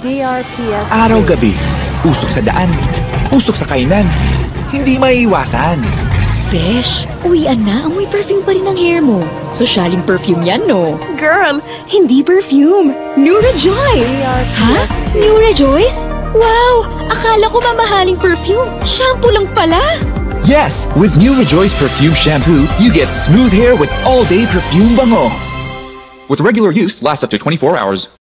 DRPS Araw-gabi, usok sa daan, usok sa kainan. Hindi maiiwasan. Besh, uwian na. Amoy perfume pa rin ang hair mo. Sosyaling perfume yan, no? Girl, hindi perfume. New Rejoice! Ha? New Rejoice? Wow! Akala ko mamahaling perfume. Shampoo lang pala. Yes, with new Rejoice Perfume Shampoo, you get smooth hair with all-day perfume bango. With regular use, lasts up to 24 hours.